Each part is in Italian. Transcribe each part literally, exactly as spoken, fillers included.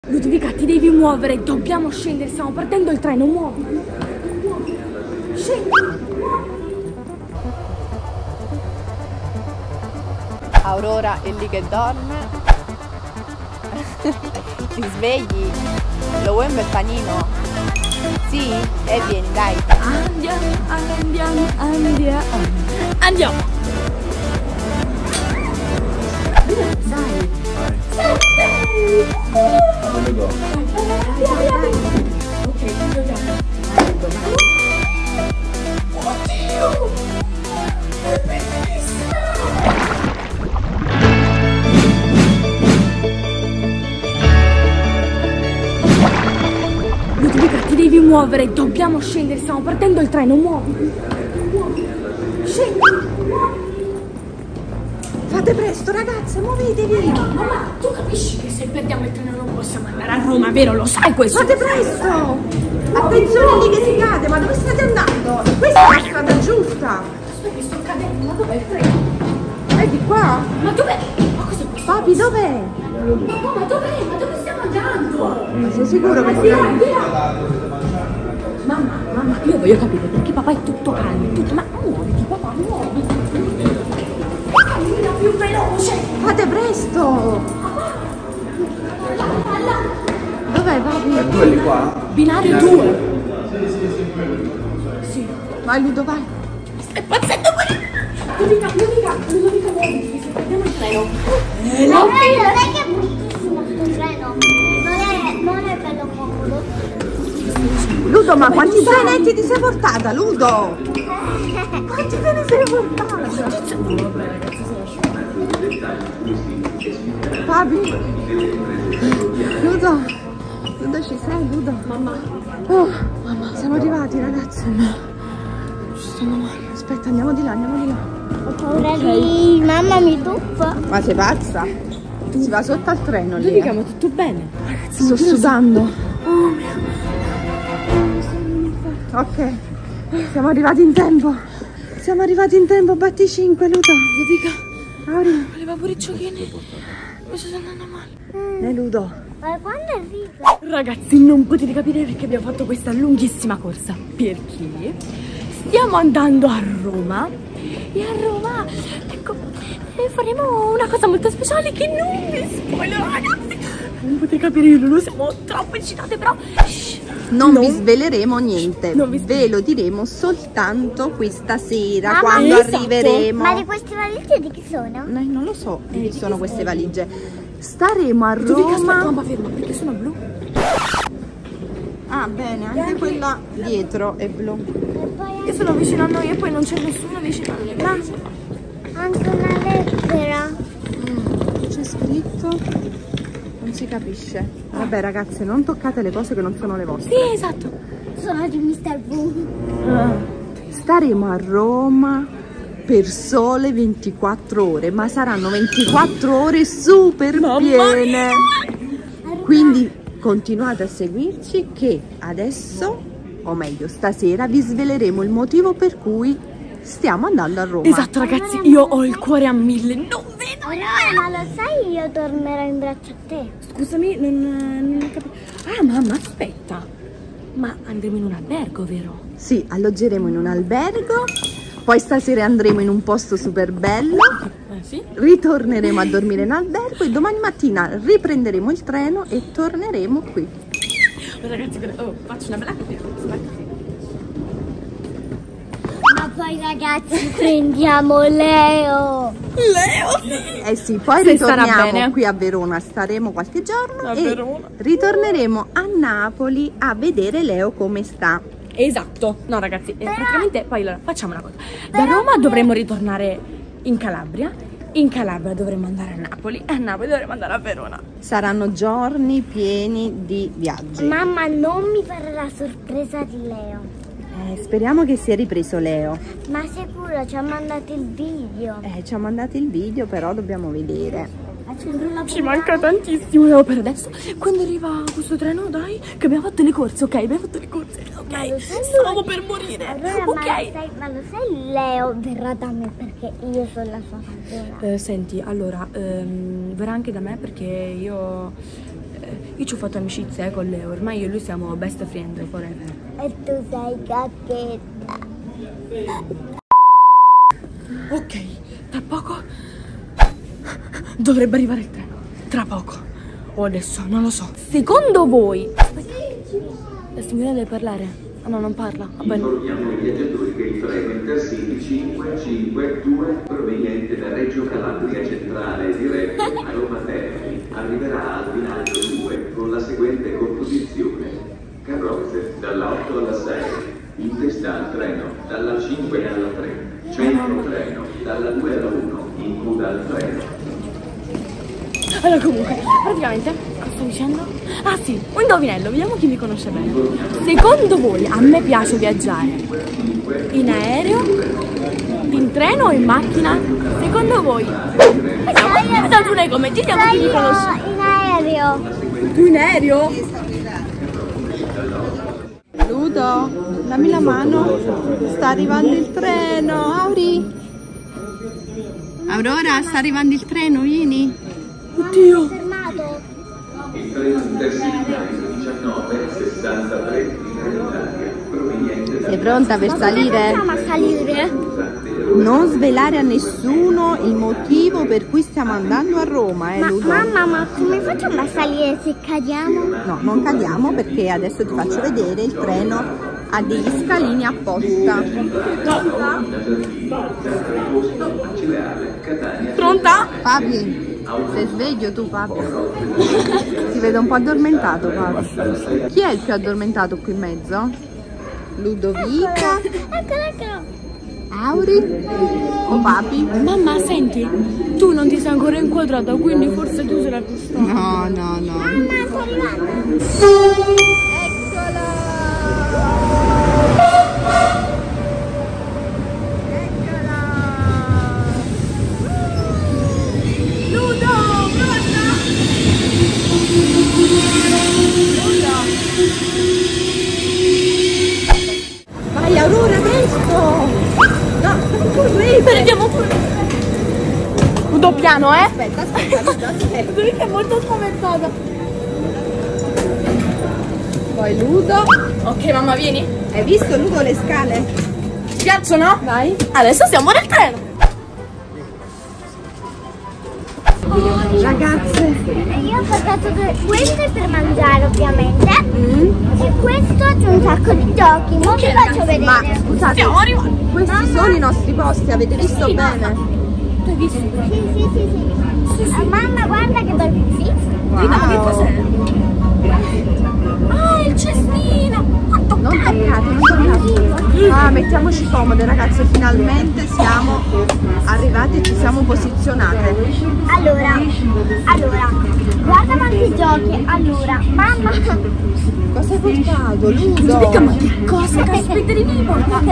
Ludovica, ti devi muovere, dobbiamo scendere, stiamo perdendo il treno, muoviti. Scendi. Aurora è lì che dorme. Ti svegli? Lo vuoi un bel panino? Sì? E vieni, dai. Andiamo, andiamo, andiamo. Andiamo. Dai. Dove go? Ok, giochiamo. Oddio! È bellissimo! Ludovica, ti devi muovere, dobbiamo scendere, stiamo perdendo il treno, muoviti. Scendi. Fate presto ragazze, muovetevi! Mamma, tu capisci che se perdiamo il treno non possiamo andare a Roma, vero? Lo sai questo? Fate presto! Attenzione lì che si cade, ma dove state andando? Questa è la strada giusta! Aspetta, sto cadendo, ma dov'è il treno? È di qua? Ma dov'è? Ma cosa è? Papi, dov'è? Ma, ma dov'è? Ma dove stiamo andando? Ma sei sicuro che Ma ti di là, di là. Mamma, mamma, io voglio capire perché papà è tutto calmo, tutto, ma muoviti papà, muoviti. Cammina più veloce. Fate presto! Là, là. Dov'è papi? E quelli qua? Binario due. Sì. Vai Ludo, vai! Stai impazzendo quelli. Ludovica, Ludovica, Ludovica, muoviti, se perdiamo il treno. Eh, Ma la non è che è bruttissimo questo treno, non è, non è bello comodo. Ludo, ma quanti trenetti ti sei portata, Ludo? Quanti te ne sei portata? Papi? Ludo? Ludo ci sei, Ludo? mamma. Oh, mamma, siamo arrivati ragazzi. Ci stanno male. Aspetta, andiamo di là, andiamo di là. Ho paura di mamma mi tuffa. Ma sei pazza? Si va sotto al treno lì. Ludovica, Eh. ma tutto bene? Ragazzi, Sto sudando. Oh mio. Ok, siamo arrivati in tempo. Siamo arrivati in tempo, batti cinque, Ludo. Ludovica, Auri. voleva pure i giochini. Mi sto andando male. E Ludo. Ma quando arriva? Ragazzi, non potete capire perché abbiamo fatto questa lunghissima corsa. Perché stiamo andando a Roma. E a Roma, ecco, eh, faremo una cosa molto speciale che non vi spoilerò, ragazzi. Non potete capire, io non lo siamo troppo eccitate, però... Shh. Non, Non- vi sveleremo niente, Non vi ve lo diremo soltanto questa sera, Mamma, quando esatto. arriveremo. Ma di queste valigie di chi sono? Eh, non lo so di chi sono queste valigie. Staremo a Ludovica, aspetta, Roma. mamma, ferma, perché sono blu? Ah, bene, anche quella dietro è blu. E poi Che sono vicino a noi e poi non c'è nessuno vicino a noi. anche una lettera. C'è scritto? Non si capisce. Vabbè ragazze, non toccate le cose che non sono le vostre. Sì, esatto. Sono di mister Boom. Staremo a Roma per sole ventiquattro ore, ma saranno ventiquattro ore super Mamma piene. Quindi continuate a seguirci che adesso, o meglio stasera, vi sveleremo il motivo per cui stiamo andando a Roma. Esatto, ragazzi, io ho il cuore a mille. Non vedo. Ma lo sai, io dormirò in braccio a te. Scusami, non, non ho capito. Ah, mamma, aspetta. Ma andremo in un albergo, vero? Sì, alloggeremo in un albergo, poi stasera andremo in un posto super bello, Eh sì. ritorneremo a dormire in albergo e domani mattina riprenderemo il treno e torneremo qui. Oh, ragazzi, oh, faccio una bella caffè. Ma poi ragazzi, prendiamo Leo. Leo! Eh sì, poi Se starà ritorniamo bene. qui a Verona, staremo qualche giorno A e Verona. ritorneremo a Napoli a vedere Leo come sta. Esatto. No, ragazzi, eh, praticamente poi allora, facciamo una cosa. Da Roma dovremmo ritornare in Calabria. In Calabria dovremmo andare a Napoli. E a Napoli dovremmo andare a Verona. Saranno giorni pieni di viaggi. Mamma, non mi fare la sorpresa di Leo. Eh, speriamo che sia ripreso Leo. Ma sicuro ci ha mandato il video. Eh, ci ha mandato il video, però dobbiamo vedere. Ci manca tantissimo no, per adesso. Quando arriva questo treno, dai, che abbiamo fatto le corse, ok? Abbiamo fatto le corse, Ma ok? lo sai Stavamo lui? per morire, Allora, ma, lo ok? sai, ma lo sai, Leo verrà da me perché io sono la sua padrona. Eh, senti, allora, ehm, verrà anche da me perché io... eh, io ci ho fatto amicizia eh, con lei, ormai io e lui siamo best friend forever. E tu sei cacchetta. Ok, tra poco dovrebbe arrivare il treno. Tra poco. O adesso, non lo so. Secondo voi... La signora deve parlare. Ah no, non parla. Va bene. Informiamo i viaggiatori che il treno Intercity cinque cinque due proveniente da Reggio Calabria Centrale diretto a Roma Termini arriverà al binario due con la seguente composizione: carrozze dalla otto alla sei, in testa al treno dalla cinque alla tre, centro treno dalla due alla uno, in coda al treno. Allora comunque, praticamente, cosa sto dicendo? Ah sì, un indovinello, vediamo chi mi conosce bene. Secondo voi a me piace viaggiare in aereo, in treno o in macchina? Secondo voi? Vediamo, vediamo giù nei commenti, vediamo chi mi conosce. In aereo. Tu in aereo? Ludo, dammi la mano. Sta arrivando il treno, Auri. Aurora, sta arrivando il treno, vieni. Oddio! Fermato. Il treno Intercity diciannove sessantatré in Italia proveniente da Sei pronta per salire? Come facciamo a salire? Non svelare a nessuno il motivo per cui stiamo andando a Roma, eh Ma, Ludo? mamma, ma come facciamo a salire se cadiamo? No, non cadiamo perché adesso ti faccio vedere il treno ha degli scalini apposta. Pronta? Papi, sei sveglio tu, Papi? Si vede un po' addormentato, Papi. Chi è il più addormentato qui in mezzo? Ludovica, Eccolo, eccolo. Auri o Papi? Mamma, senti, tu non ti sei ancora inquadrata, quindi forse tu sarai più stanca. No, no, no. Mamma, sto arrivando. Vai Aurora, presto! No, correte! Prendiamo pure un doppiano, eh? Aspetta, aspetta, Ludo, aspetta. Lui che è molto spaventata. Poi Ludo. Ok, mamma, vieni. Hai visto Ludo le scale? Ti piacciono? Vai. Adesso siamo nel treno. Ragazze. Io ho portato due, questo è per mangiare ovviamente Mm. e questo c'è un sacco di giochi, non vi faccio vedere. Ma scusate, Stiamo arrivando. questi sono i nostri posti, avete visto Sì, bene? mamma. Tu hai visto? Sì, sì, sì, sì. Eh, mamma, guarda che bel pipì. Vediamo che cos'è. Ah, il cestino. Quanto Non toccate, non toccate. Ah, mettiamoci comode ragazze, finalmente siamo arrivate e ci siamo posizionate. Allora, allora, guarda quanti giochi. Allora, mamma. Cosa hai portato, Ludo, Ludo? ma che cosa caspiterina mi porta?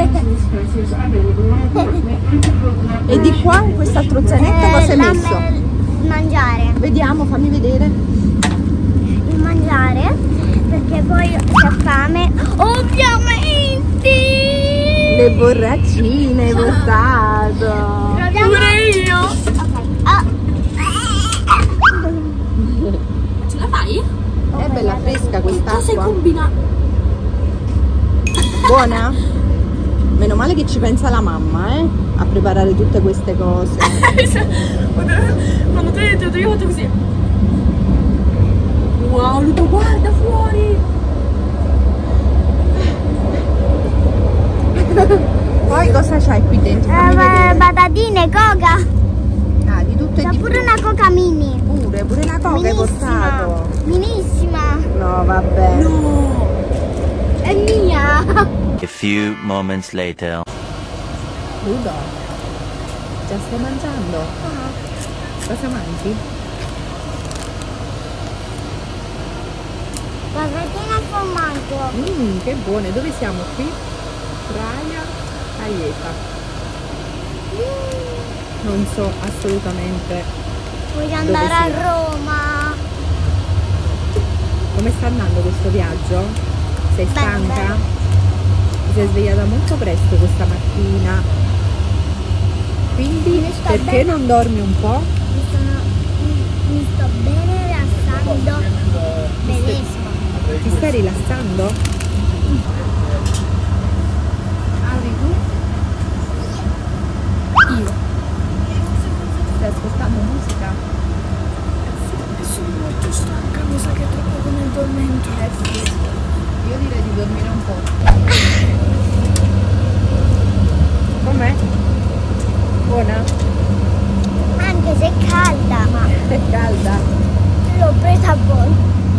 E di qua in quest'altro zainetto Eh, cosa hai la- messo? il mangiare. Vediamo, fammi vedere. Il mangiare, perché poi c'è fame. Ovviamente! Le borraccine hai portato. Proviamo. Pure io. Ok. Ah. Ce la fai? È bella fresca Cosa hai quest'acqua. combinato? Buona? Meno male che ci pensa la mamma, eh? A preparare tutte queste cose. Quando te ti ho trovato così. Wow, Ludo, guarda fuori. Poi cosa c'hai qui dentro? Eh, Fammi vedere. patatine, coca. Ah, di tutto e C'è di pure più. una coca mini. Pure, pure la coca hai portato. Minissima. No, vabbè. No. È mia. A few moments later. Ludo, già stai mangiando? Cosa mangi? Patatine al formaggio. Mmm, che buone. Dove siamo qui? Praia Aieta. Non so assolutamente Voglio andare a sia? Roma. come sta andando questo viaggio. Sei Bene, stanca? bene. Ti sei svegliata molto presto questa mattina. Quindi Mi sto perché bene. non dormi un po'? Mi, sono, mi, mi sto bene rilassando. stai rilassando? Apri tu? Io. Stai ascoltando musica? Sono molto stanca, mi sa che è troppo come addormento. Eh sì. Io direi di dormire un po'. Com'è? Buona? Anche se è calda, ma È calda. l'ho presa a voi.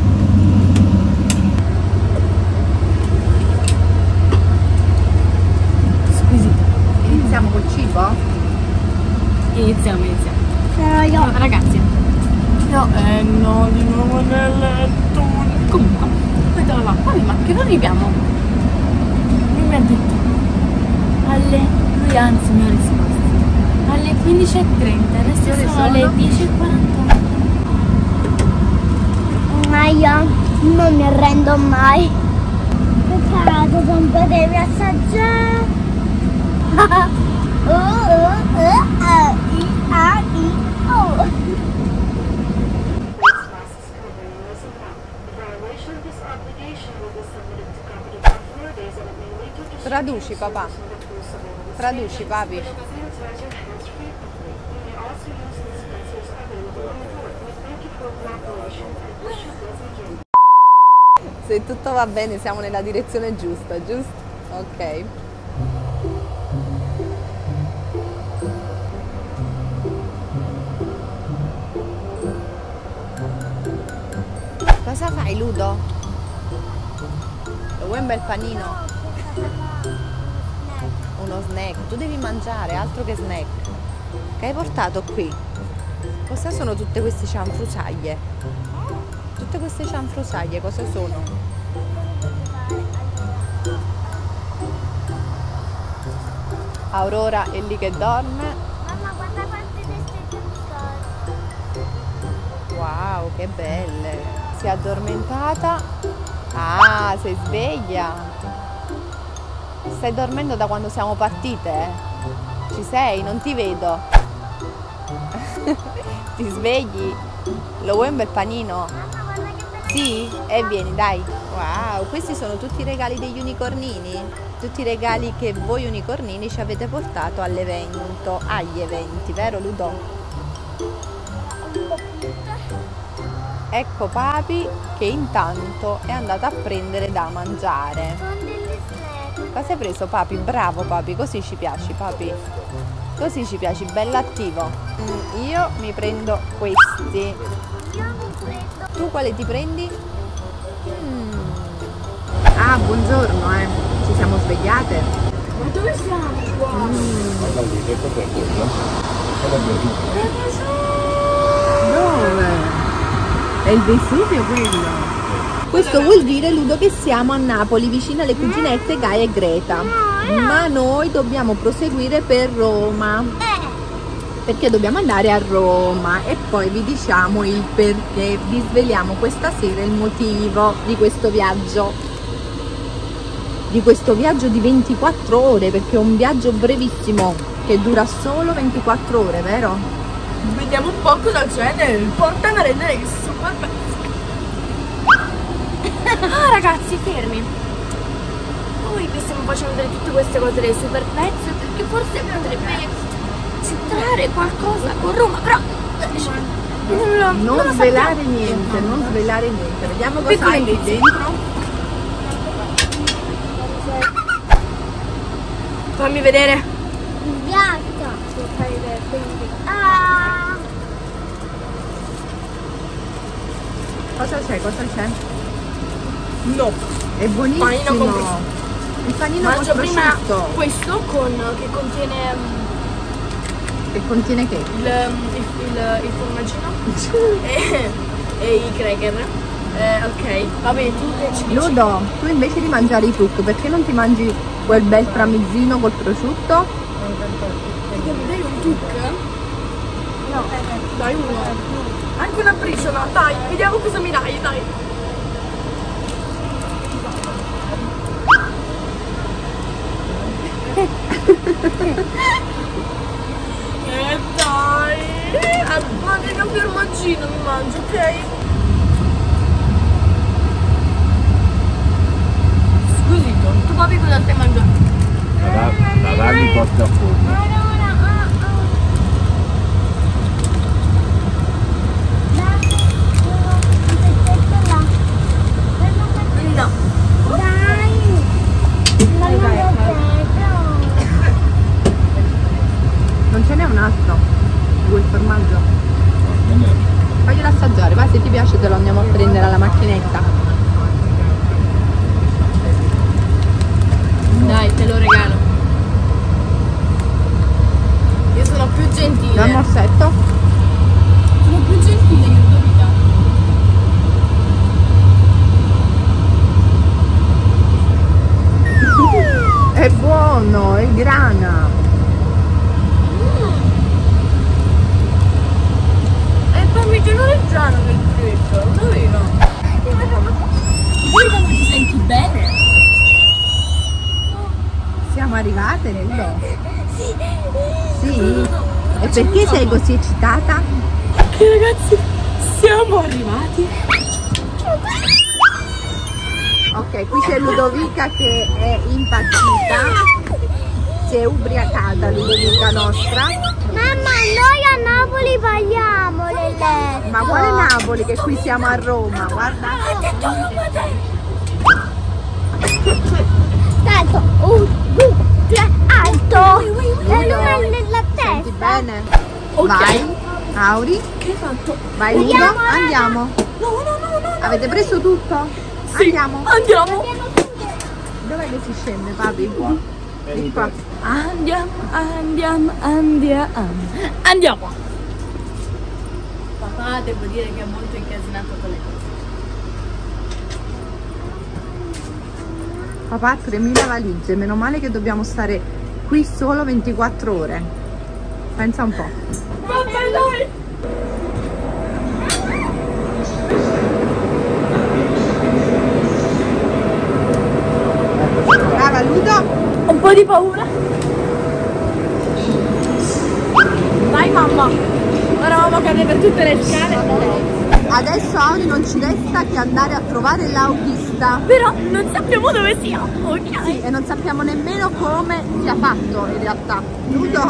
Squisito. Iniziamo col cibo? Iniziamo, iniziamo. Sono io. No, ragazzi, no, eh no, di nuovo nel letto. Comunque, poi te là, poi ma che non arriviamo? Lui mi ha detto alle, lui anzi mi ha risposto alle quindici e trenta, adesso Che ore sono sono? le dieci e quarantotto. Ma io non mi arrendo mai. Peccato, sempre devi assaggiare. Oh, oh, oh, oh, i, a, i, oh. Traduci papà. Traduci papi. Se tutto va bene siamo nella direzione giusta, giusto? Ok. Cosa fai, Ludo? Lo vuoi un bel panino? Uno snack? Tu devi mangiare, altro che snack. Che hai portato qui? Cosa sono tutte queste cianfrusaglie? Tutte queste cianfrusaglie cosa sono? Aurora è lì che dorme. Mamma, guarda quante teste di biscotti. Wow, che belle! Si è addormentata? Ah, sei sveglia! Stai dormendo da quando siamo partite? Ci sei? Non ti vedo! Ti svegli? Lo vuoi un bel panino? Mamma, guarda che bella. Sì? E vieni, dai! Wow, questi sono tutti i regali degli unicornini? Tutti i regali che voi unicornini ci avete portato all'evento, agli eventi, vero Ludo? Ecco papi che intanto è andato a prendere da mangiare. Con degli snack. Cosa hai preso papi? Bravo papi, così ci piaci papi. Così ci piaci, bello attivo. Mm, io mi prendo questi. Io mi prendo. Tu quale ti prendi? Mm, Ah, buongiorno, eh. Ci siamo svegliate. Ma dove siamo qua? Dove? È il Vesuvio quello. Questo vuol dire, Ludo, che siamo a Napoli, vicino alle cuginette Gaia e Greta. Ma noi dobbiamo proseguire per Roma. Perché dobbiamo andare a Roma e poi vi diciamo il perché. Vi sveliamo questa sera il motivo di questo viaggio. Di questo viaggio di ventiquattro ore, perché è un viaggio brevissimo che dura solo ventiquattro ore, vero? Vediamo un po' cosa c'è nel portamarene dei super pezzi. Ah ragazzi, fermi. Noi vi stiamo facendo vedere tutte queste cose dei super pezzi perché forse potrebbe centrare qualcosa con Roma, però non, lo, Non, non lo svelare sappiamo. niente, non svelare niente. Vediamo cosa Piccolo hai lì indizio. dentro. Fammi vedere. Il ghiaccio. Devo fare vedere, quindi. Ah! Cosa c'è? Cosa c'è? No. È buonissimo. Panino con prosciutto. Il panino Mangio con prima prosciutto. questo con che contiene um, Che contiene che? il, um, il, il, il formaggino e, e i cracker. Eh, ok, va bene, tu che ci dici? Ludo, tu invece di mangiare i tuc, perché non ti mangi quel bel tramizzino col prosciutto? Perché mi dai un tuc? No, dai uno. Anche una briciola, dai, vediamo cosa mi dai, dai. E dai, eh, ma nel formaggino mi mangio, ok? arrivate, Ludo? Sì. Sì? E perché sei così eccitata? Perché ragazzi, siamo arrivati. Ok, qui c'è Ludovica che è impazzita. Si è ubriacata Ludovica nostra. Mamma, noi a Napoli paghiamo le letto. Ma quale Napoli, che qui siamo a Roma, guarda. Tanto, un, due, tre, alto. E lui nella testa. Senti bene? Ok. Vai, Auri. Che hai fatto? Vai Ludo, Andiamo, andiamo. No, no, no, no. Avete preso tutto? Sì. Andiamo. Andiamo. Dov'è che si scende, papi? Vieni qua. Andiamo, andiamo, andiamo. Andiamo. Papà, devo dire che è molto incasinato con le cose. Papà, tremila valigie, meno male che dobbiamo stare qui solo ventiquattro ore. Pensa un po'. Vabbè, dai. Brava Ludo. Un po' di paura. Vai mamma. Ora eravamo cadere per tutte le scale. Adesso Auri non ci resta che andare a trovare l'autista. Però non sappiamo dove sia. Ok. Sì, e non sappiamo nemmeno come sia fatto in realtà. Ludo.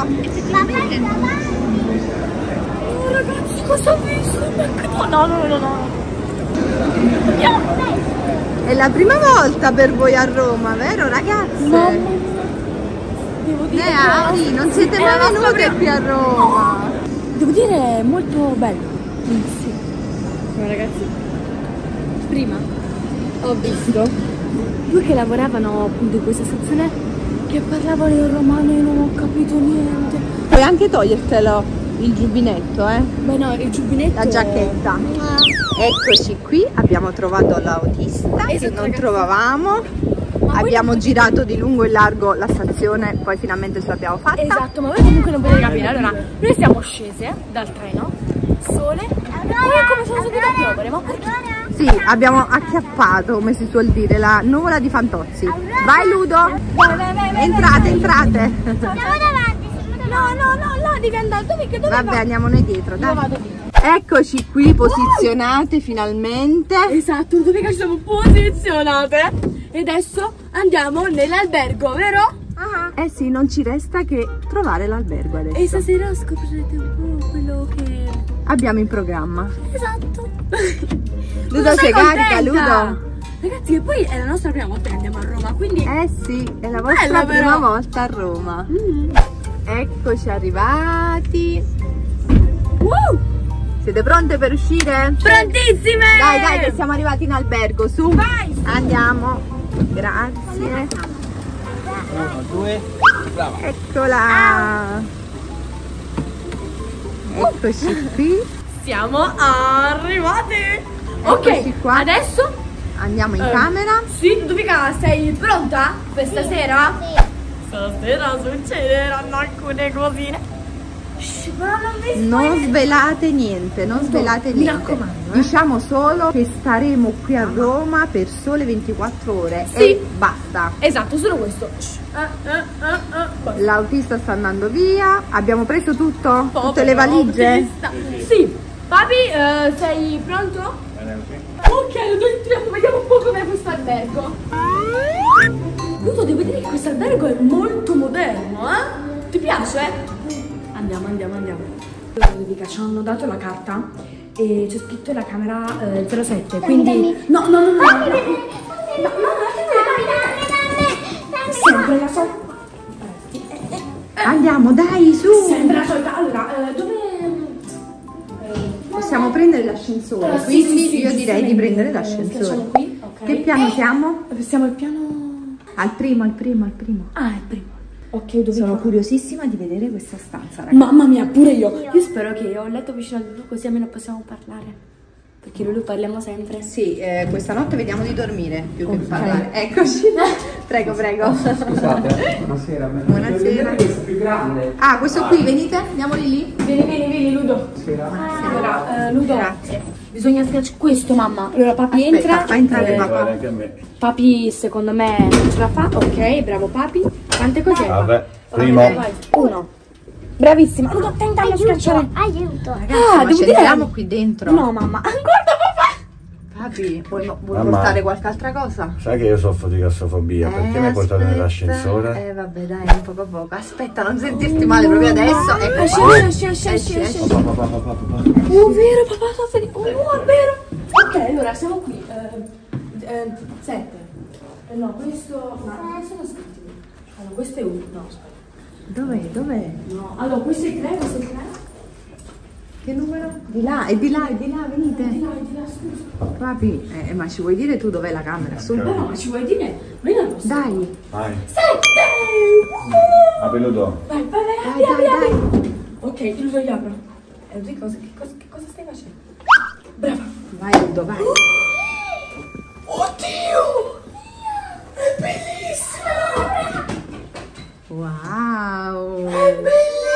Oh ragazzi, cosa ho visto? No, no, no, no, no. Andiamo. È la prima volta per voi a Roma, vero ragazze? Mamma. Devo dire Eh, che- Auri, non siete è la mai nostra venute prima- qui a Roma. Devo dire è molto bello. Mm, sì. No, ragazzi, prima ho visto due che lavoravano appunto in questa stazione che parlavano in romano e non ho capito niente. Puoi anche togliertelo il giubbinetto, eh? Beh no, il giubbinetto. La giacchetta. Eccoci qui, abbiamo trovato l'autista che Esatto, non ragazzi. trovavamo. Ma voi- Abbiamo girato di lungo e largo la stazione, poi finalmente ce l'abbiamo fatta. Esatto, ma voi comunque non potete capire. Allora, noi siamo scese dal treno, sole, e poi è come se fosse a piovere, ma perché? Sì, abbiamo acchiappato, come si suol dire, la nuvola di Fantozzi. Vai Ludo! Vai, vai, vai, vai, Entrate, vai. entrate! Siamo davanti, siamo davanti. No, no, no, là devi andare. Dove, che dove Vabbè, vai? andiamo noi dietro, Io dai. vado via. Eccoci qui, posizionate finalmente. Esatto, dove ci siamo posizionate. E adesso andiamo nell'albergo, vero? Eh sì, non ci resta che trovare l'albergo E adesso. stasera scoprirete un po' quello che... Abbiamo in programma. Esatto. Ludo, sei carica, Ludo? Ragazzi, e poi è la nostra prima volta che andiamo a Roma, quindi... Eh sì, è la vostra Bella, prima però. volta a Roma. Mm. Eccoci arrivati. Wow! Siete pronte per uscire? Prontissime! Dai, dai, che siamo arrivati in albergo, su. Vai! Andiamo. Grazie. Uno, due, brava. Eccola. Eccoci qui. Siamo arrivati! Eccoci Ok, qua. adesso... Andiamo in eh, camera. Sì, Ludovica, sei pronta per stasera? Sì. Stasera succederanno alcune cosine. Shh, ma non mi Non svelate niente, non svelate mi niente. raccomando, eh. Diciamo solo che staremo qui a Roma per sole ventiquattro ore Sì. e basta. Esatto, solo questo. Shh, eh, eh, eh, eh, basta. L'autista sta andando via. Abbiamo preso tutto? Tutte Povero le valigie? autista. Sì. Papi, eh, sei pronto? Ok, Ludo, entriamo, vediamo un po' com'è questo albergo. Ludo, devo dire che questo albergo è molto moderno, eh? Ti piace? Andiamo, andiamo, andiamo. Ludovica, ci hanno dato la carta e c'è scritto la camera eh, zero sette, quindi... No, no, no, no, no, no, no, no, sempre la solita... Andiamo, dai, su. Sempre la solita... Allora, eh, dove... Possiamo prendere l'ascensore, Eh, sì, quindi sì, sì, io direi di giustamente. prendere Eh, l'ascensore. schiacciamo qui, ok. Che piano siamo? Siamo al piano... Al primo, al primo, al primo. Ah, il primo. Ok, dove Sono va? curiosissima di vedere questa stanza, ragazzi. Mamma mia, pure io. Io spero che ho un letto vicino a Lulu così almeno possiamo parlare. Perché Lulu parliamo sempre. Sì, eh, questa notte vediamo di dormire più che Ok. parlare. Eccoci. Prego, prego. Scusate, buonasera. Buonasera. Questo più grande. Ah, questo qui, venite? Andiamo di lì? Vieni, vieni, vieni, Ludo. Allora, eh, Ludo. Grazie. Bisogna schiacciare questo, mamma. Allora, papi Aspetta, entra. fa entrare eh, papà. Anche a me. Papi, secondo me, ce la fa. Ok, bravo papi. Quante cos'è? Vabbè, primo. Vai. Uno. Bravissima. Ludo, attenta a non schiacciare. Aiuto. Ragazzi, Ah, ma devo ci dire- entriamo qui dentro. No, mamma. Guarda papà. Papi, vuoi, vuoi Mamma. portare qualche altra cosa? Sai che io soffro di claustrofobia, perché mi hai portato aspetta. nell'ascensore? Eh vabbè dai, un poco a poco. Aspetta, non sentirti male proprio adesso. Ecco Esci, qua. esci, esci, esci, esci. Papà, papà, papà, papà. Oh, vero, papà, sto felice. Oh, è vero. Ok, allora siamo qui. Eh, eh, sette. Eh, no, questo. Ma non sono scritti. Allora, questo è uno. No, aspetta. Dov'è? Dov'è? No, allora, questo è tre, questo è tre. Che numero? Di là, è di là, è di là, venite. Di là, di là, scusa. Papi, eh, ma ci vuoi dire tu dov'è la camera? Su. No, no, ma ci vuoi dire? Ma io non lo so. Dai, Vai, Sette! apri Ludo. Vai, vai, vai, dai, apri, dai, apri, dai. apri. Ok, io lo apro. E tu cosa, che, cosa, che cosa stai facendo? Brava. Vai Ludo, vai. Oddio! È bellissima! Wow. È bellissima!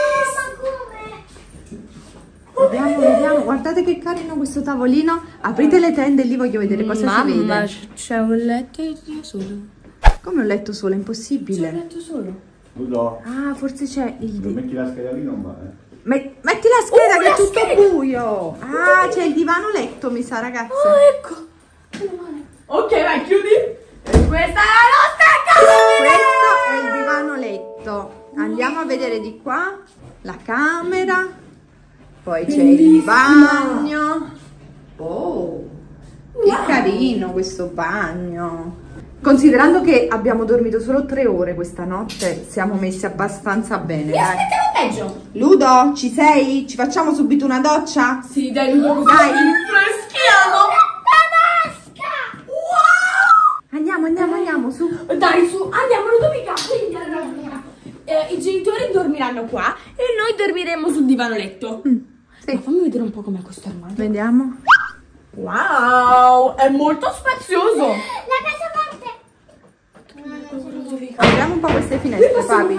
Vediamo, vediamo, guardate che carino questo tavolino. Aprite le tende e lì voglio vedere cosa si vede. c'è un letto io solo. Come un letto solo, è C'è un impossibile. letto solo. Ludo, Ah, forse c'è il... se metti la scheda lì non va, eh. Me- metti la scheda Oh, che è la tutto scheda! buio. Ah, c'è il divano letto, mi sa, ragazze. Oh, ecco. Meno male. Ok, vai, chiudi. E questa è la nostra camera. Questo è il divano letto. Andiamo a vedere di qua la camera. Poi c'è il bagno. Oh, che carino questo bagno. Considerando che abbiamo dormito solo tre ore questa notte, siamo messi abbastanza bene. Mi Dai. aspettiamo peggio. Ludo, ci sei? Ci facciamo subito una doccia? Sì, dai, Ludo, così Dai. freschiamo. Wow! Andiamo, andiamo, andiamo, su. Dai, su, andiamo, Ludo, mica. Quindi, allora, eh, i genitori dormiranno qua e noi dormiremo sul divano letto. Mm, Ma sì. fammi vedere un po' com'è questo armadio. Vediamo. Wow, è molto spazioso. La casa forte. Apriamo un po' queste finestre, Fabi.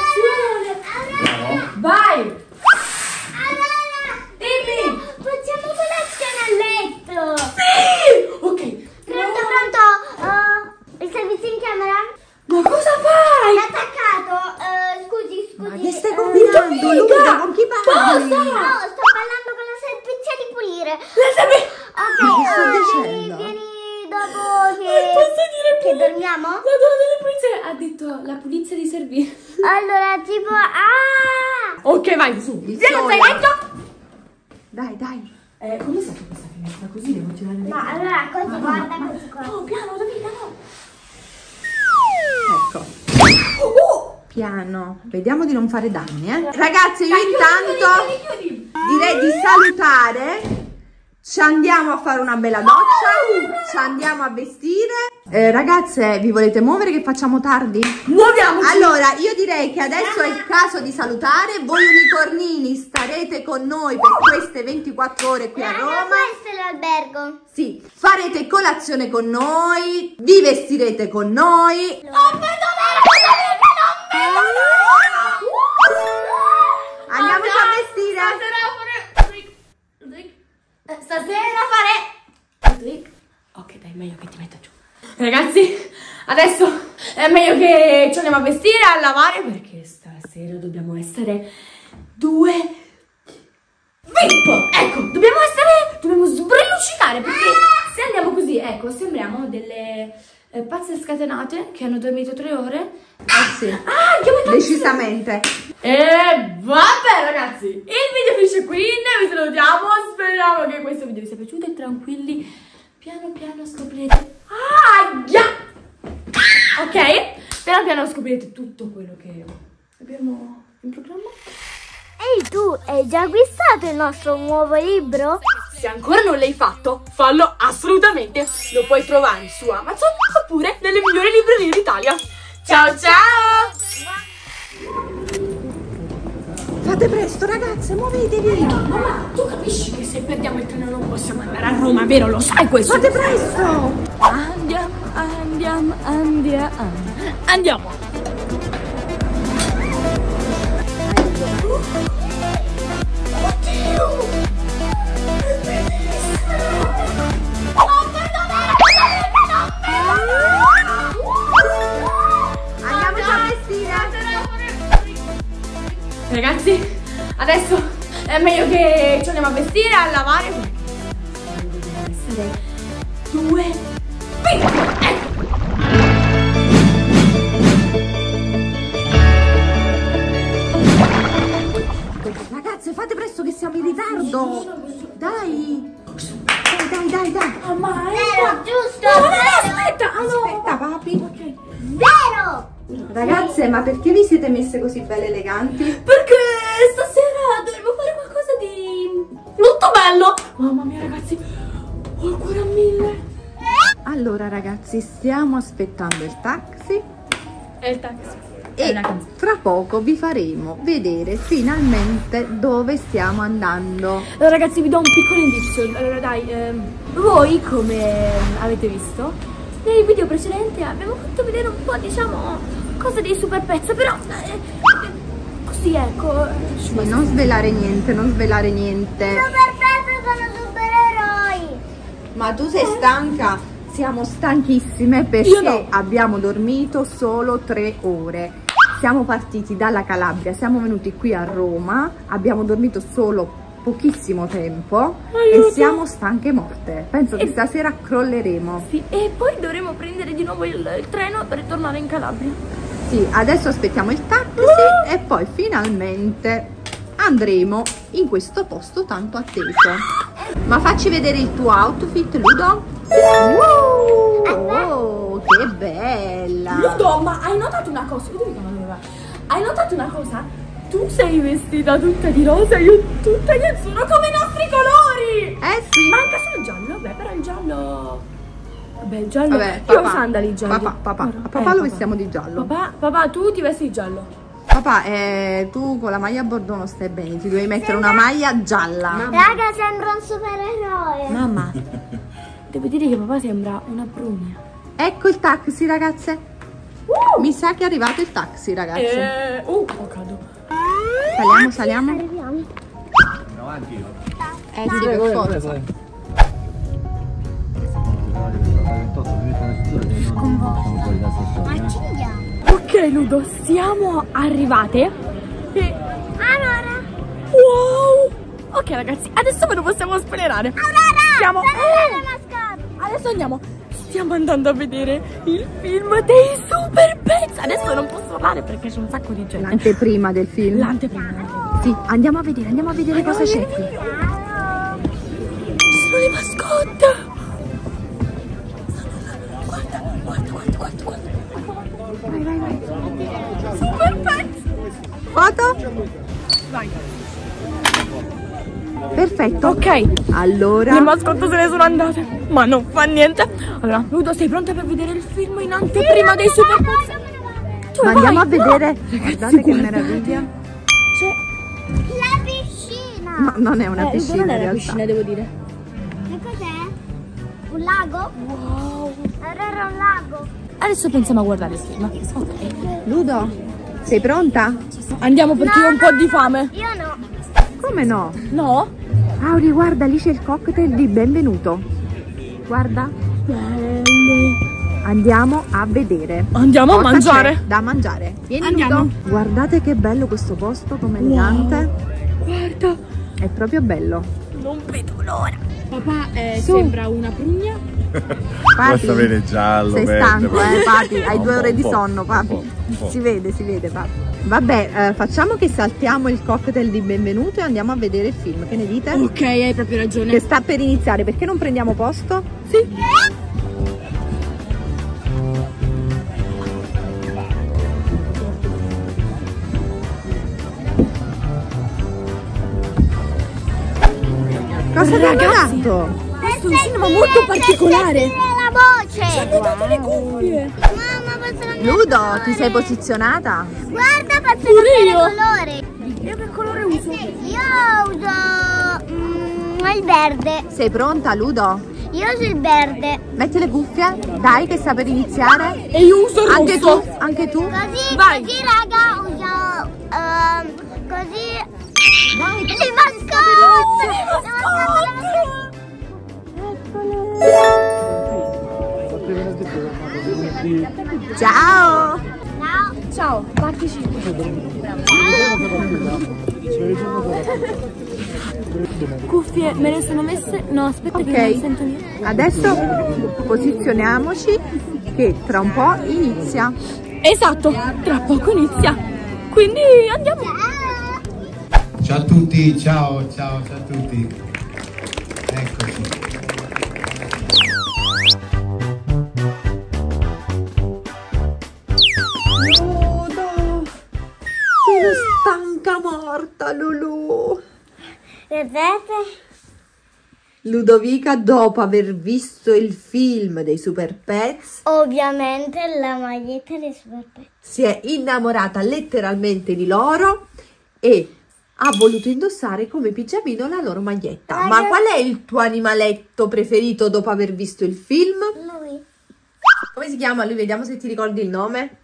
Vai. Allora, Dimmi. facciamo colazione a letto. Sì. Ok. Pronto, pronto? Uh, il servizio in camera? Ma cosa fai? L'ha attaccato. Uh, scusi, scusi. Ma che stai eh, combinando, Ludo? Con chi parli? No, sto parlando con la servizia di pulire. La sape- Ok, Ma che stai uh, dicendo? vieni, vieni dopo che... Posso dire che pulire? dormiamo? La donna delle pulizie ha detto la pulizia di servire. Allora, tipo... Ah! Ok, vai, su. Il Vieni al sole. zainetto. Dai, dai. Eh, come stai con questa finestra? Così devo tirare le No, allora, così, guarda, così qua. Oh, piano, Davide, no. Ecco. Piano. Vediamo di non fare danni, eh. Ragazzi, io intanto Chiudi, chiudi. direi di salutare. Ci andiamo a fare una bella doccia. Ci andiamo a vestire. Eh, ragazze, vi volete muovere che facciamo tardi? Muoviamoci. Allora, io direi che adesso è il caso di salutare. Voi unicornini starete con noi per queste ventiquattro ore qui a Ah, Roma. questo è l'albergo. Sì, farete colazione con noi, vi vestirete con noi. Andiamoci a vestire. Stasera fare. Ok, dai, meglio che ti metta giù. Ragazzi, adesso è meglio che ci andiamo a vestire, a lavare, perché stasera dobbiamo essere due VIP. Ecco, dobbiamo essere, dobbiamo sbrilluccicare, perché se andiamo così, ecco, sembriamo delle eh, pazze scatenate che hanno dormito tre ore. Eh sì, Ah, andiamo a decisamente. E vabbè ragazzi, il video finisce qui, noi vi salutiamo, speriamo che questo video vi sia piaciuto e tranquilli, piano piano scoprirete, ah, yeah! Ok, piano piano scoprirete tutto quello che abbiamo in programma. Ehi tu, hai già acquistato il nostro nuovo libro? Se ancora non l'hai fatto, fallo assolutamente, lo puoi trovare su Amazon oppure nelle migliori librerie d'Italia. Ciao ciao! Fate presto ragazze, muovetevi. Mamma, tu capisci che se perdiamo il treno non possiamo andare a Roma, vero? Lo sai questo? Fate presto. Andiamo, andiamo, andiamo. Andiamo. Oddio! È bellissimo! Oh, Andiamoci a vestire. è meglio che ci andiamo a vestire, a lavare. Devono essere due piccole. Ecco. Ragazze, fate presto che siamo in ritardo. Dai. Dai, dai, dai, dai. Oh, ma Zero, giusto? No, no, no, aspetta, allora. Aspetta, papi. Ok. Zero! Ragazze, ma perché vi siete messe così belle eleganti? Perché stasera dovremmo fare qualcosa di molto bello. Mamma mia, ragazzi, ho il cuore a mille. Allora, ragazzi, stiamo aspettando il taxi È il taxi. e fra poco vi faremo vedere finalmente dove stiamo andando. Allora, ragazzi, vi do un piccolo indizio. Allora, dai, ehm, voi, come avete visto, nei video precedenti abbiamo fatto vedere un po', diciamo, cose dei super pezzi, però eh, così, ecco. Sì, non svelare niente, non svelare niente. Super Pezzo sono supereroi! Ma tu sei stanca? Siamo stanchissime Io perché no. abbiamo dormito solo tre ore. Siamo partiti dalla Calabria, siamo venuti qui a Roma, abbiamo dormito solo pochissimo tempo. Aiuto. E siamo stanche morte. Penso che E- stasera crolleremo. Sì, e poi dovremo prendere di nuovo il, il treno per ritornare in Calabria. Sì, adesso aspettiamo il taxi Uh! e poi finalmente andremo in questo posto tanto atteso. Ma facci vedere il tuo outfit, Ludo. Wow, oh, che bella! Ludo, ma hai notato una cosa? Io dico, allora, hai notato una cosa? Tu sei vestita tutta di rosa, io tutta di azzurro come i nostri colori! Eh sì! Manca solo il giallo, vabbè, però il giallo... Vabbè, il giallo... Vabbè, io ho papà, sandali gialli. Papà, papà, Ora, a papà eh, lo vestiamo di giallo. Papà, papà, tu ti vesti di giallo. Papà, eh, tu con la maglia bordeaux non stai bene, ti devi mettere una maglia gialla. Raga, sembra un supereroe! Mamma, devo dire che papà sembra una prugna. Ecco il taxi, ragazze. Mi sa che è arrivato il taxi, ragazze. Eh, uh, ho caldo. Saliamo, saliamo. Arriviamo. Avanti io. Eh sì, per forza. Accinga! Ok, Ludo, siamo arrivate. E... Allora! wow! Ok, ragazzi, adesso ve lo possiamo spoilerare. Aurora! Stiamo... Saluta le mascotte! Adesso andiamo. Stiamo andando a vedere il film dei super pets. Adesso non posso parlare perché c'è un sacco di gente. L'anteprima del film. L'anteprima. Sì, andiamo a vedere, andiamo a vedere cosa c'è qui. Ci sono le mascotte. Guarda, guarda, guarda, guarda, guarda. Vai, vai, vai. Super pets. Foto? Vai. Perfetto. Ok. Allora. Le mascotte se ne sono andate. Ma non fa niente. Allora, Ludo, sei pronta per vedere il film in anteprima dei super pets? Ma andiamo a vedere. No. Guardate che guardate. meraviglia. C'è... La piscina! Ma non è una Eh, piscina non è in una realtà. piscina, devo dire. Che cos'è? Un lago? Wow. Allora era un lago. Adesso pensiamo a guardare il film. Ok. Ludo, sei pronta? Andiamo perché io ho un po' di fame. Io no. Come no? No? Auri, guarda, lì c'è il cocktail di benvenuto. Guarda, Bello. andiamo a vedere. Andiamo a Cosa mangiare. c'è da mangiare. Vieni, Andiamo. Ludo. Guardate che bello questo posto, come elegante. Guarda. È proprio bello. Non vedo l'ora. Papà eh, Su. sembra una prugna. Papi, bene giallo, sei verde, stanco, verde. eh, papi. Hai Un due po', ore un di po', sonno, un papi. po', un po'. Si vede, si vede, papi. Vabbè, eh, facciamo che saltiamo il cocktail di benvenuto e andiamo a vedere il film. Che ne dite? Ok, hai proprio ragione. Che sta per iniziare. Perché non prendiamo posto? Sì. Cosa ti hanno Ragazzi. dato? Questo è un cinema molto particolare. La voce! Ci hanno dato le cuffie. Mamma, posso cambiare Ludo, colore? ti sei posizionata? Guarda, posso Pure cambiare io. colore. Io che colore uso? Io uso mm, il verde. Sei pronta, Ludo? Io uso il verde. Metti le cuffie, dai che sta per iniziare. E io uso il rosso. Anche tu, anche tu. Così, Vai. così raga, uso ehm, così. Dai, Le mascotte! Le mascotte! ciao. Ciao! Ciao, partecipi. Cuffie me le sono messe? No, aspetta Ok. che non sento niente. Adesso posizioniamoci che tra un po' inizia. Esatto, tra poco inizia. Quindi andiamo. Ciao a tutti, ciao, ciao, ciao a tutti. Eccoci. Ludo, sono stanca morta, Lulu. Vedete? Ludovica, dopo aver visto il film dei Super Pets, Ovviamente la maglietta dei Super Pets. si è innamorata letteralmente di loro e ha voluto indossare come pigiamino la loro maglietta. Raga- Ma qual è il tuo animaletto preferito dopo aver visto il film? Lui. Come si chiama lui? Vediamo se ti ricordi il nome.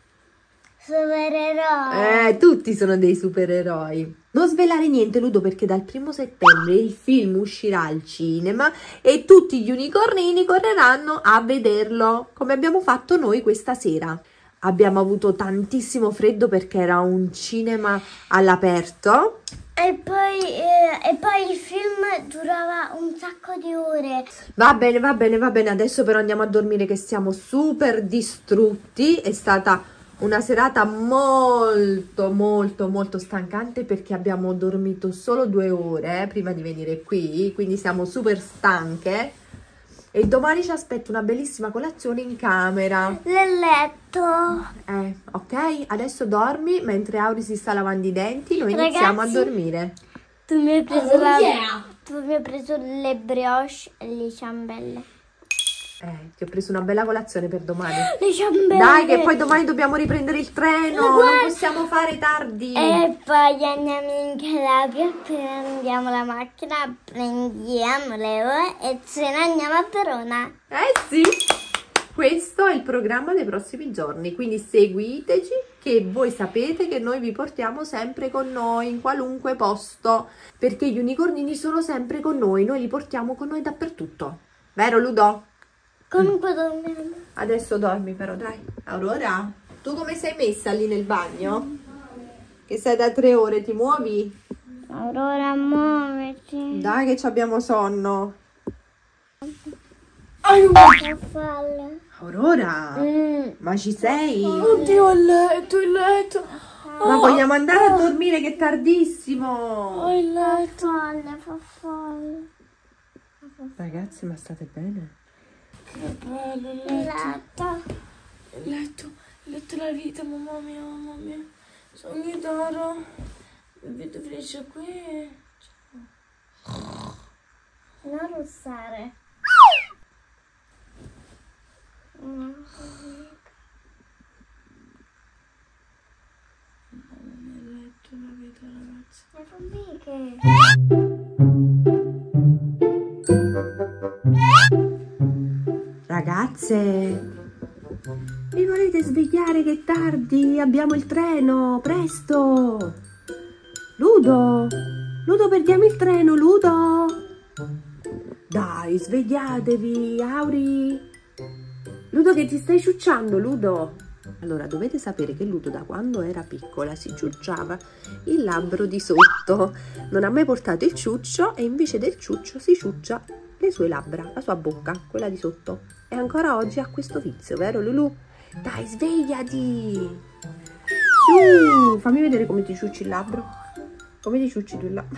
Supereroe. Eh, tutti sono dei supereroi. Non svelare niente, Ludo, perché dal primo settembre il film uscirà al cinema e tutti gli unicornini correranno a vederlo, come abbiamo fatto noi questa sera. Abbiamo avuto tantissimo freddo perché era un cinema all'aperto. E poi, eh, e poi il film durava un sacco di ore. Va bene, va bene, va bene. Adesso però andiamo a dormire che siamo super distrutti. È stata una serata molto, molto, molto stancante perché abbiamo dormito solo due ore eh, prima di venire qui. Quindi siamo super stanche. E domani ci aspetta una bellissima colazione in camera. Nel letto. Eh, ok? Adesso dormi mentre Auri si sta lavando i denti. Noi Ragazzi, iniziamo a dormire. Tu mi hai preso, la, tu mi hai preso le brioche e le ciambelle. Eh, ti ho preso una bella colazione per domani. Le ciambelle. Dai, che poi domani dobbiamo riprendere il treno. Ma guarda- Non possiamo fare tardi. E poi andiamo in Calabria, prendiamo la macchina, prendiamo le ore e ce ne andiamo a Verona. Eh sì, questo è il programma dei prossimi giorni, quindi seguiteci che voi sapete che noi vi portiamo sempre con noi in qualunque posto, perché gli unicornini sono sempre con noi, noi li portiamo con noi dappertutto. Vero Ludo? Comunque dormiamo. Adesso dormi però, dai. Aurora, tu come sei messa lì nel bagno? Che sei da tre ore, ti muovi? Aurora, muoviti. Dai che ci abbiamo sonno. Farfalle. Aurora, Mm. ma ci sei? Oddio, il letto, il letto. Ma vogliamo andare a dormire che è tardissimo. Oh, il letto. Farfalle, farfalle. Ragazzi, ma state bene? Che bello il Il letto. letto. Il letto, il letto è la vita, mamma mia, mamma mia. Sogni d'oro. Mi vedo felice qui. Non russare. Mm. Mamma mia, il letto è la vita, ragazzi. Le formiche. Ragazze, vi volete svegliare che è tardi? Abbiamo il treno, presto! Ludo, Ludo, perdiamo il treno, Ludo! Dai, svegliatevi, Auri! Ludo, che ti stai ciucciando, Ludo? Allora, dovete sapere che Ludo da quando era piccola si ciucciava il labbro di sotto. Non ha mai portato il ciuccio e invece del ciuccio si ciuccia le sue labbra, la sua bocca, quella di sotto. E ancora oggi ha questo vizio, vero Lulu? Dai, svegliati! Su, fammi vedere come ti ciucci il labbro. Come ti ciucci tu il labbro?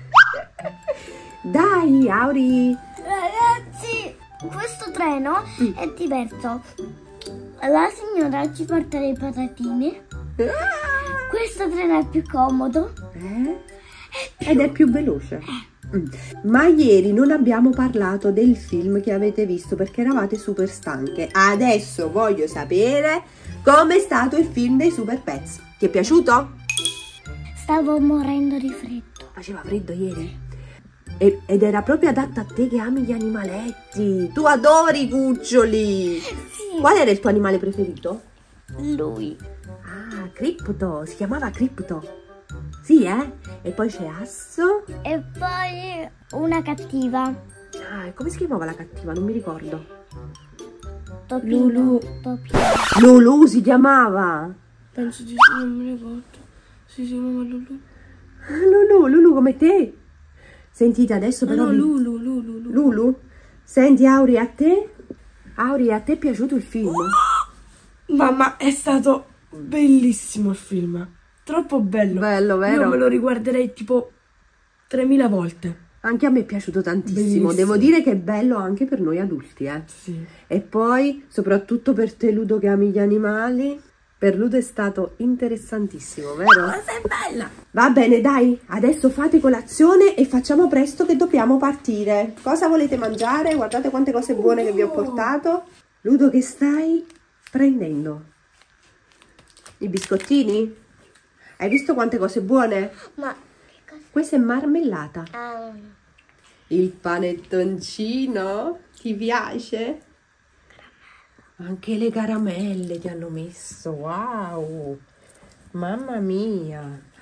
Dai, Auri! Ragazzi, questo treno Mm. è diverso. La signora ci porta le patatine. Ah! Questo treno è più comodo. Eh? Ed è più veloce. Mm. Ma ieri non abbiamo parlato del film che avete visto perché eravate super stanche. Adesso voglio sapere com'è stato il film dei Super Pets. Ti è piaciuto? Stavo morendo di freddo. Faceva freddo ieri? E- ed era proprio adatto a te che ami gli animaletti. Tu adori i cuccioli. Sì. Qual era il tuo animale preferito? Lui. Ah, Cripto. Si chiamava Cripto. Sì, eh? E poi c'è Asso. E poi una cattiva. Ah, e come si chiamava la cattiva? Non mi ricordo. Topino. Lulu. Topino. Lulu si chiamava. Penso di sì, non mi ricordo. Si chiama Lulu. Ah, Lulu, Lulu come te. Sentite adesso però... No, vi- Lulu, Lulu, Lulu. Lulu? Senti Auri, a te? Auri, a te è piaciuto il film? Mamma, è stato bellissimo il film. Troppo bello. Bello, vero? Io me lo riguarderei tipo tremila volte. Anche a me è piaciuto tantissimo. Bellissimo. Devo dire che è bello anche per noi adulti, eh. Sì. E poi, soprattutto per te Ludo che ami gli animali, per Ludo è stato interessantissimo, vero? Ma sei bella! Va bene, dai, adesso fate colazione e facciamo presto che dobbiamo partire. Cosa volete mangiare? Guardate quante cose buone che vi ho portato. Ludo, che stai prendendo? I biscottini? Hai visto quante cose buone? Ma Questa è marmellata. ah, Il panettoncino? Ti piace? Anche le caramelle ti hanno messo. Wow! Mamma mia!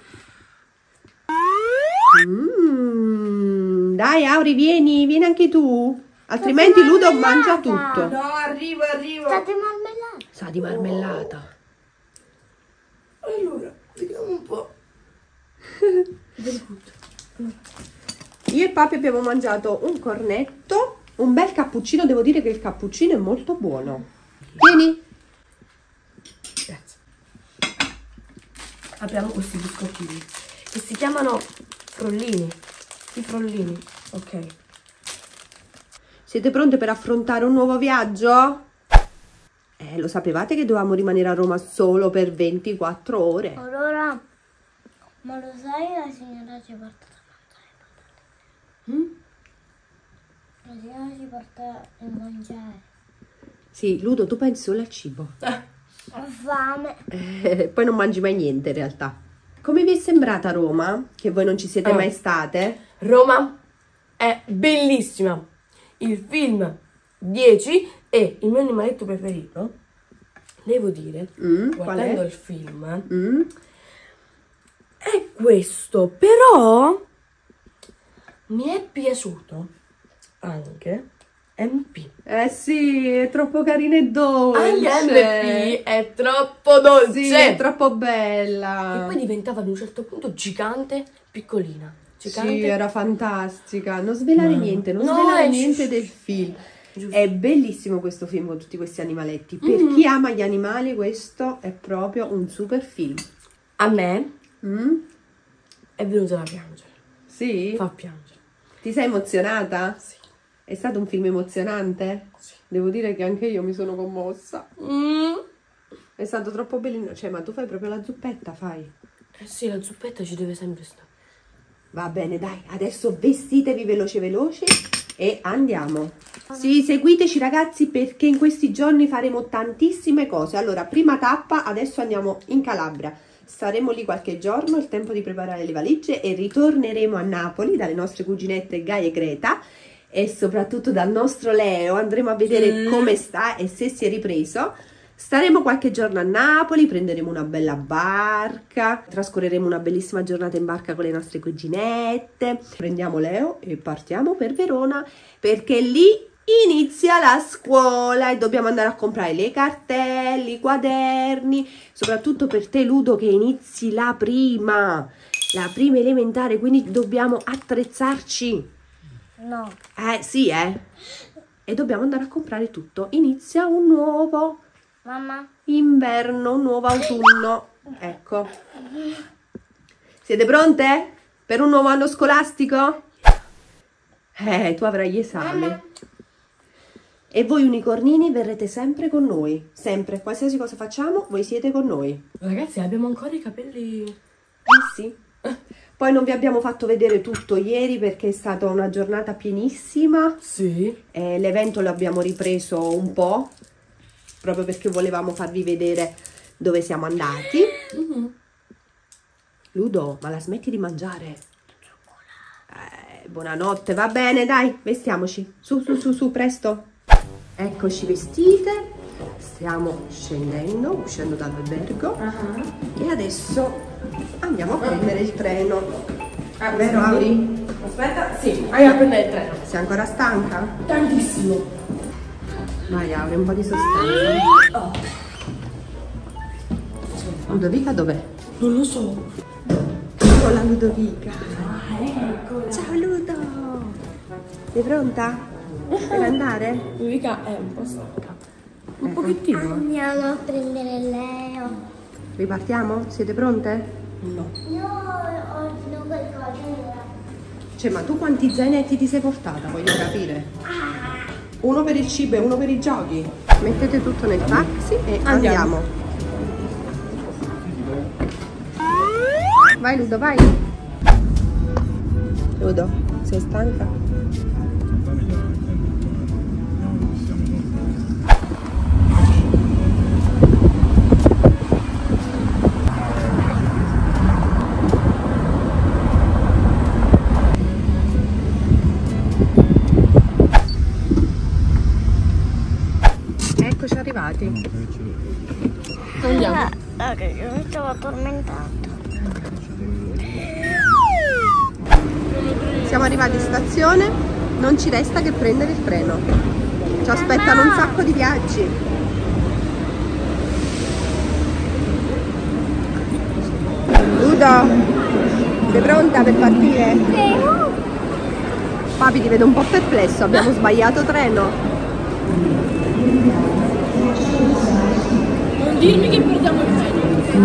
Mm, dai Auri, vieni, vieni anche tu. Altrimenti Ludo mangia tutto. No, arrivo, arrivo. state marmellate. Sa di marmellata. Allora, vediamo un po'. Io e papi abbiamo mangiato un cornetto, un bel cappuccino. Devo dire che il cappuccino è molto buono. Vieni. Grazie. Apriamo questi biscottini che si chiamano frollini. I frollini, ok. Siete pronte per affrontare un nuovo viaggio? Eh, lo sapevate che dovevamo rimanere a Roma solo per ventiquattro ore? Allora, ma lo sai, la signora ci porta a mangiare. Mm? La signora ci porta a mangiare. Sì, Ludo, tu pensi solo al cibo. Ho fame. Eh, poi non mangi mai niente in realtà. Come vi è sembrata Roma? Che voi non ci siete Ah. mai state? Roma è bellissima. Il film dieci e il mio animaletto preferito, devo dire, Mm, qual guardando è? il film, Mm? è questo. Però mi è piaciuto anche M P. Eh sì, è troppo carina e dolce. Anche M P è troppo dolce. Sì, è troppo bella. E poi diventava ad un certo punto gigante, piccolina. Gigante. Sì, era fantastica. Non svelare No. niente, non No, svelare è- niente del film. Giusto. È bellissimo questo film con tutti questi animaletti. Per chi ama gli animali, questo è proprio un super film. A me Mm? è venuta da piangere. Sì? Fa piangere. Ti sei emozionata? Sì. È stato un film emozionante? Sì. Devo dire che anche io mi sono commossa. Mm. È stato troppo bellino. Cioè, ma tu fai proprio la zuppetta, fai? Eh sì, la zuppetta ci deve sempre stare. Va bene, dai, adesso vestitevi veloce veloce e andiamo. Sì, seguiteci ragazzi perché in questi giorni faremo tantissime cose. Allora, prima tappa, adesso andiamo in Calabria. Staremo lì qualche giorno, il tempo di preparare le valigie e ritorneremo a Napoli dalle nostre cuginette Gaia e Greta e soprattutto dal nostro Leo. Andremo a vedere come sta e se si è ripreso. Staremo qualche giorno a Napoli, prenderemo una bella barca, trascorreremo una bellissima giornata in barca con le nostre cuginette. Prendiamo Leo e partiamo per Verona perché lì inizia la scuola e dobbiamo andare a comprare le cartelle, i quaderni, soprattutto per te Ludo che inizi la prima, la prima elementare, quindi dobbiamo attrezzarci. No. Eh sì, eh. E dobbiamo andare a comprare tutto. Inizia un nuovo Mamma. inverno, un nuovo autunno. Ecco. Siete pronte per un nuovo anno scolastico? Eh, tu avrai gli esami. E voi unicornini verrete sempre con noi. Sempre, qualsiasi cosa facciamo, voi siete con noi. Ragazzi, abbiamo ancora i capelli... Eh sì. Poi non vi abbiamo fatto vedere tutto ieri perché è stata una giornata pienissima. Sì. Eh, l'evento l'abbiamo ripreso un po', proprio perché volevamo farvi vedere dove siamo andati. Mm-hmm. Ludo, ma la smetti di mangiare? Eh, buonanotte, va bene, dai, vestiamoci. Su, su, su, su, presto. Eccoci vestite. Stiamo scendendo, uscendo dall'albergo. Uh-huh. E adesso andiamo a prendere il treno. Ah, Vero, sì. Auri? Aspetta, sì, vai a prendere il treno. Sei ancora stanca? Tantissimo. Vai, Auri, un po' di sostanza. Oh. Ludovica dov'è? Non lo so. Con la Ludovica. Ah, ecco. Ciao Ludo! Sei pronta? Per andare? Ludovica è un po' stanca. Un pochettino. Andiamo a prendere Leo. Ripartiamo? Siete pronte? No. Io ordino qualcosa. Cioè, ma tu quanti zainetti ti sei portata? Voglio capire. Uno per il cibo e uno per i giochi. Mettete tutto nel taxi e andiamo. Andiamo. Vai Ludo, vai. Ludo, sei stanca? Eccoci arrivati. Andiamo. Ok, io mi stavo addormentando. Siamo arrivati in stazione, non ci resta che prendere il treno. Ci aspettano un sacco di viaggi. Ludo, sei pronta per partire? Papi ti vedo un po' perplesso, abbiamo sbagliato treno. Non dirmi che perdiamo il treno.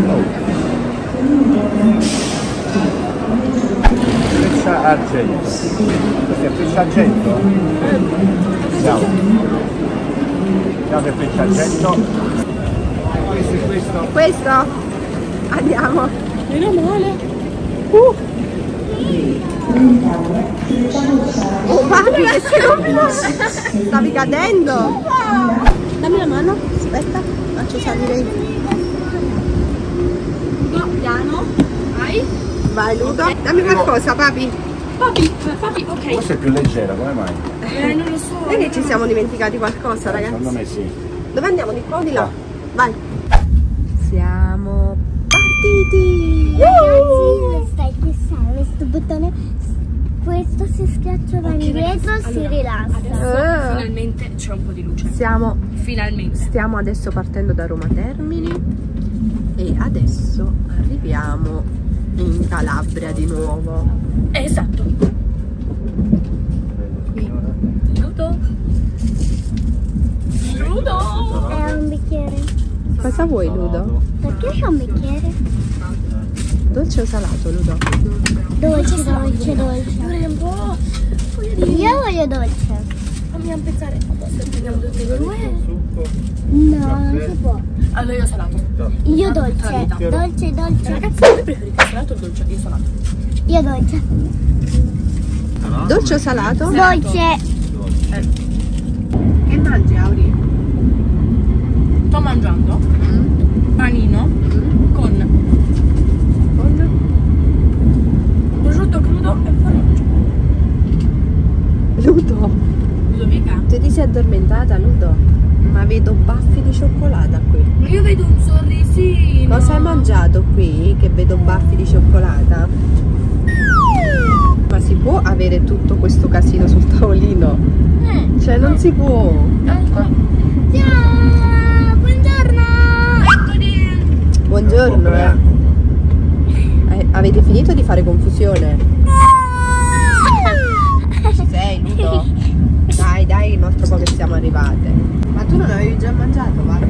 Freccia Argento. Questo è Freccia Argento? Ciao. Ciao per Freccia Argento. Questo è questo. Questo? Andiamo. Meno male. Uh. Oh papi, che sei rompito? Stavi cadendo. Dammi la mano, aspetta, faccio salire io. No, piano. Vai. Vai Ludo, dammi qualcosa papi. Papi, papi, ok. Forse è più leggera, come mai? Eh, non lo so. Non è che ci siamo dimenticati qualcosa ragazzi? Secondo me sì. Dove andiamo? Di qua o di là? Vai. Siamo partiti. Ragazzi, stai che serve questo bottone? Questo si schiaccia da indietro e si rilassa. Adesso Ah. finalmente c'è un po' di luce. Siamo, Finalmente. stiamo adesso partendo da Roma Termini e adesso arriviamo in Calabria di nuovo. Esatto. Qui. Ludo. Ludo. È un bicchiere. Cosa vuoi Ludo? Perché c'è un bicchiere? Dolce o salato Ludo? Dolce, dolce, dolce. Vorrei un po'. Io voglio dolce. Fammi pensare. Adesso prendiamo tutte e due. No, non si può. Allora io salato. Io dolce. Dolce, dolce. Ragazzi, voi preferite salato o dolce? Io salato. Io dolce. Dolce o salato? Dolce. Che mangi Auri? Sto mangiando panino con prosciutto crudo e formaggio. Ludo, Ludovica? tu ti sei addormentata Ludo? Ma vedo baffi di cioccolata qui. Ma io vedo un sorrisino. Cosa hai mangiato qui che vedo baffi di cioccolata? Ma si può avere tutto questo casino sul tavolino? Mm. Cioè non si può. Ciao, buongiorno. Buongiorno. Eh. Eh, avete finito di fare confusione? Ci sei Ludo? Dai dai, il nostro po' che siamo arrivate. Ma tu non avevi già mangiato, va?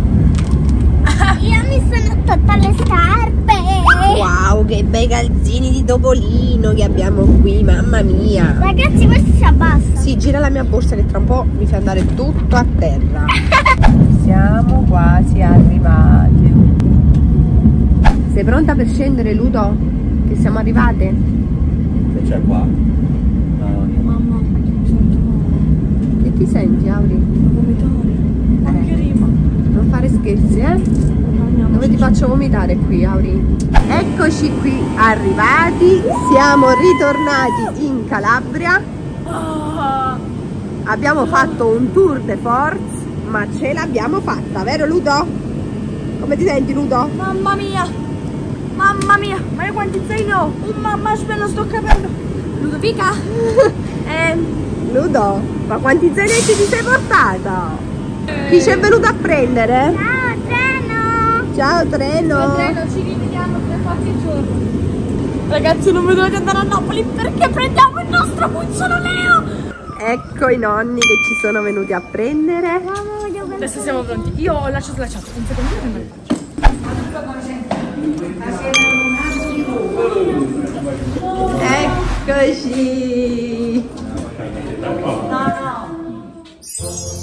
Io mi sono tolta le scarpe. Wow, che bei calzini di Topolino che abbiamo qui, mamma mia. Ragazzi, questo si abbassa. Sì, gira la mia borsa che tra un po' mi fa andare tutto a terra. Siamo quasi arrivati. Sei pronta per scendere Ludo? Che siamo arrivate? Che c'è qua? No. Mamma, Che ti senti Auri? vomitare. Ma che rima. Non fare scherzi, eh? Dove ti faccio vomitare qui, Auri? Eccoci qui arrivati, siamo ritornati in Calabria. Ah, Abbiamo fatto un tour de force, ma ce l'abbiamo fatta, vero Ludo? Come ti senti Ludo? mamma mia. Mamma mia. Ma io quanti zaini ho? Un mamma, me lo sto capendo. Ludovica? eh, Ludo, ma quanti zainetti ti sei portata? Chi ci è venuto a prendere? Ciao, treno. Ciao treno! treno, ci rivediamo tra qualche giorno. Ragazzi, non vedo l'ora di andare a Napoli perché prendiamo il nostro cucciolo Leo. Ecco i nonni che ci sono venuti a prendere. Adesso siamo pronti. Io ho lasciato la chat, un secondo che me Eccoci. No, no.